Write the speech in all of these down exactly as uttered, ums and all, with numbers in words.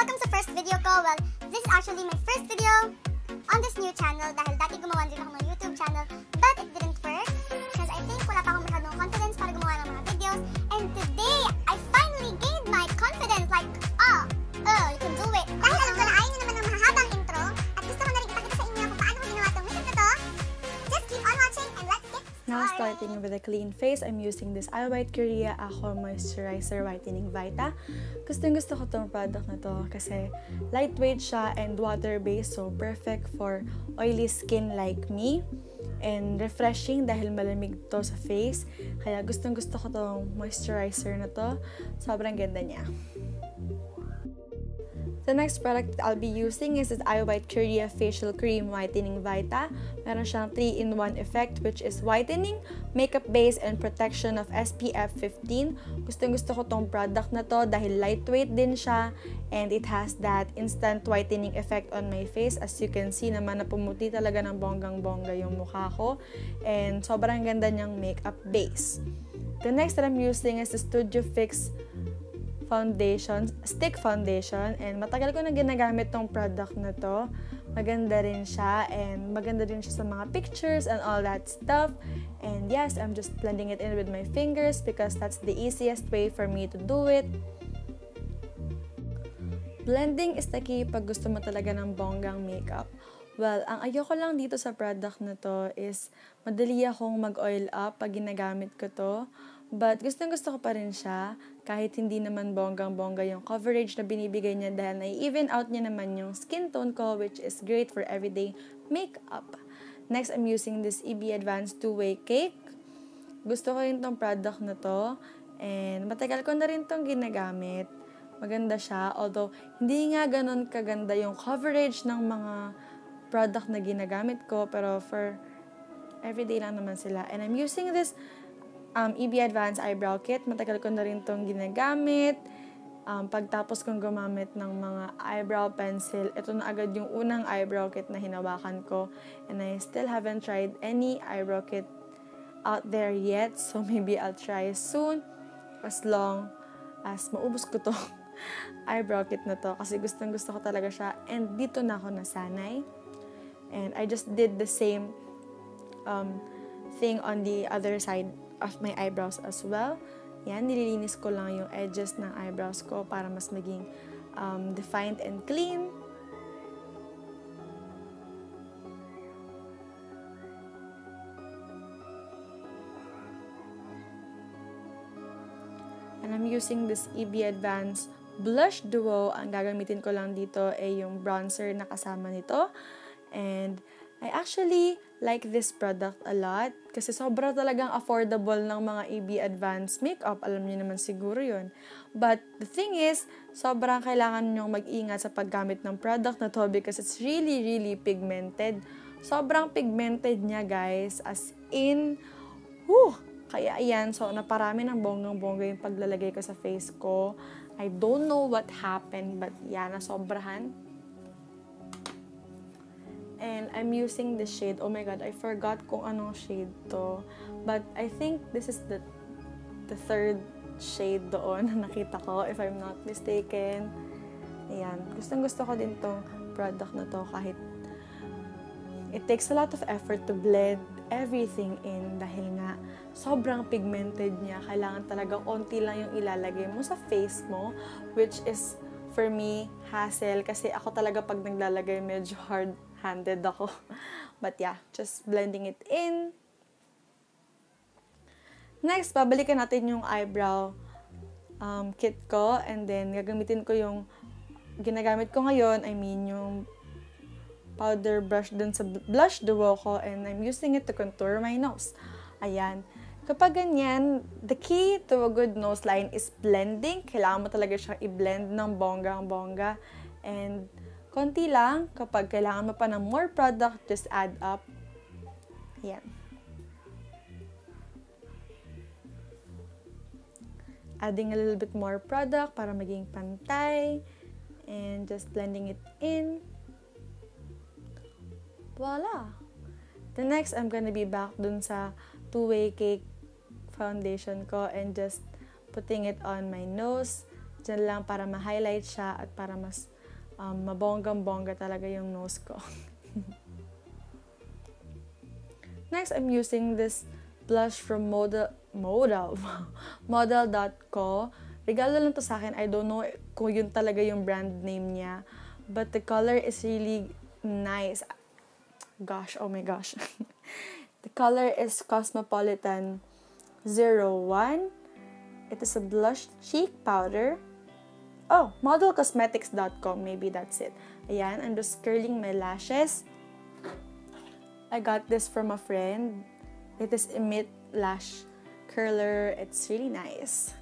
welcome sa first video ko. Well, this is actually my first video on this new channel dahil dati gumawa din ako ng YouTube channel but it didn't work because I think wala pa akong masyadong confidence para gumawa ng mga videos. And today, I finally gained my confidence like, oh, oh, you can do it. Dahil alam ko na ayaw nyo naman ng mahabang intro at gusto ko na rin ipakita sa inyo kung paano ko ginawa itong makeup na to. Just keep on watching and let's get started. Now starting with a clean face, I'm using this Eye White Korea Aqua Moisturizer Whitening Vita. Gustong gusto ko tong product na to kasi lightweight siya and water-based, so perfect for oily skin like me. And refreshing dahil malamig to sa face. Kaya gustong gusto ko tong moisturizer na to. Sobrang ganda niya. The next product that I'll be using is this Eye White Korea Facial Cream Whitening Vita. Meron siyang three in one effect which is whitening, makeup base, and protection of S P F fifteen. Gustong gusto ko tong product na to dahil lightweight din siya and it has that instant whitening effect on my face. As you can see naman na pumuti talaga ng bonggang-bongga yung mukha ko and sobrang ganda niyang makeup base. The next that I'm using is the Studio Fix foundation, stick foundation, and matagal ko na ginagamit tong product na to. Maganda rin siya and maganda rin siya sa mga pictures and all that stuff. And yes, I'm just blending it in with my fingers because that's the easiest way for me to do it. Blending is the key pag gusto mo talaga ng bonggang makeup. Well, ang ayoko lang dito sa product na to is madali akong mag-oil up pag ginagamit ko to. But gustong gusto ko pa rin siya kahit hindi naman bonggang-bongga yung coverage na binibigay niya dahil na-even out niya naman yung skin tone ko which is great for everyday makeup. Next, I'm using this E B Advanced two-way cake. Gusto ko rin tong product na to and matagal ko na rin tong ginagamit. Maganda siya although hindi nga ganun kaganda yung coverage ng mga product na ginagamit ko pero for everyday lang naman sila. And I'm using this Um, E B Advanced Eyebrow Kit. Matagal ko na rin itong ginagamit. Um, pagtapos kong gumamit ng mga eyebrow pencil, ito na agad yung unang eyebrow kit na hinawakan ko. And I still haven't tried any eyebrow kit out there yet. So maybe I'll try soon as long as maubos ko to eyebrow kit na to. Kasi gustong gusto ko talaga siya. And dito na ako nasanay. And I just did the same um, thing on the other side of my eyebrows as well. Yan, nililinis ko lang yung edges ng eyebrows ko para mas maging um, defined and clean. And I'm using this E B Advanced Blush Duo. Ang gagamitin ko lang dito ay yung bronzer na kasama nito. And I actually like this product a lot kasi sobra talagang affordable ng mga E B Advanced makeup. Alam niyo naman siguro yun. But the thing is, sobrang kailangan nyo mag-ingat sa paggamit ng product na to because it's really, really pigmented. Sobrang pigmented niya, guys. As in, whew! Kaya ayan, so naparami ng bonggang-bongga yung paglalagay ko sa face ko. I don't know what happened, but yan, nasobrahan. And I'm using the shade. Oh my god, I forgot kung anong shade to. But I think this is the the third shade doon na nakita ko, if I'm not mistaken. Ayan. Gustong gusto ko din tong product na to kahit it takes a lot of effort to blend everything in dahil nga sobrang pigmented niya. Kailangan talaga konti lang yung ilalagay mo sa face mo, which is for me hassle kasi ako talaga pag naglalagay medyo hard handed ako. But yeah, just blending it in. Next, babalikan natin yung eyebrow um, kit ko. And then, gagamitin ko yung ginagamit ko ngayon. I mean, yung powder brush dun sa blush duo ko. And I'm using it to contour my nose. Ayan. Kapag ganyan, the key to a good nose line is blending. Kailangan mo talaga siyang i-blend ng bonggang-bongga. And konti lang. Kapag kailangan mo pa ng more product, just add up. Yan. Adding a little bit more product para maging pantay. And just blending it in. Voila! The next, I'm gonna be back dun sa two-way cake foundation ko and just putting it on my nose. Diyan lang para ma-highlight siya at para mas um, mabonggang-bongga talaga yung nose ko. Next, I'm using this blush from Model, Model, Model dot co. Regalo lang to sa akin. I don't know kung yun talaga yung brand name niya. But the color is really nice. Gosh, oh my gosh. The color is Cosmopolitan zero one. It is a blush cheek powder. Oh, model cosmetics dot com. Maybe that's it. Ayan, I'm just curling my lashes. I got this from a friend. It is Emit Lash Curler. It's really nice.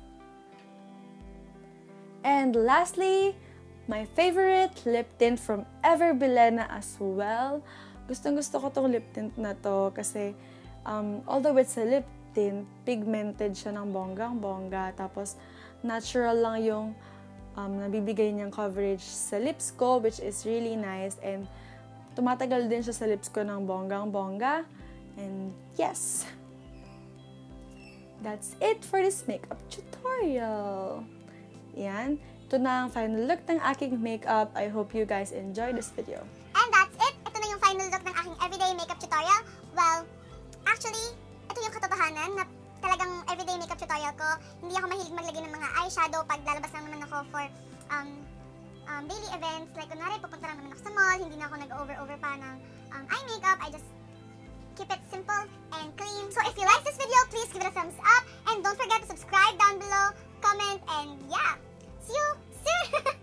And lastly, my favorite lip tint from Ever Bilena as well. Gustong gusto ko tong lip tint na to kasi um, although it's a lip tint, pigmented siya ng bonggang-bongga. Tapos natural lang yung um, nabibigay niyang coverage sa lips ko, which is really nice. And tumatagal din siya sa lips ko ng bonggang-bongga. And yes, that's it for this makeup tutorial. Yan. Ito na ang final look ng aking makeup. I hope you guys enjoy this video. And that's it. Ito na yung final look ng aking everyday makeup tutorial. Well, actually, ito yung katotohanan na talagang everyday makeup tutorial ko. Hindi ako mahilig maglagay ng mga eyeshadow pag lalabas lang naman ako for um, um, daily events. Like, kunwari, pupunta lang naman ako sa mall. Hindi na ako nag-over-over pa ng um, eye makeup. I just keep it simple and clean. So if you like this video, please give it a thumbs up. And don't forget to subscribe down below, comment, and yeah. See you soon!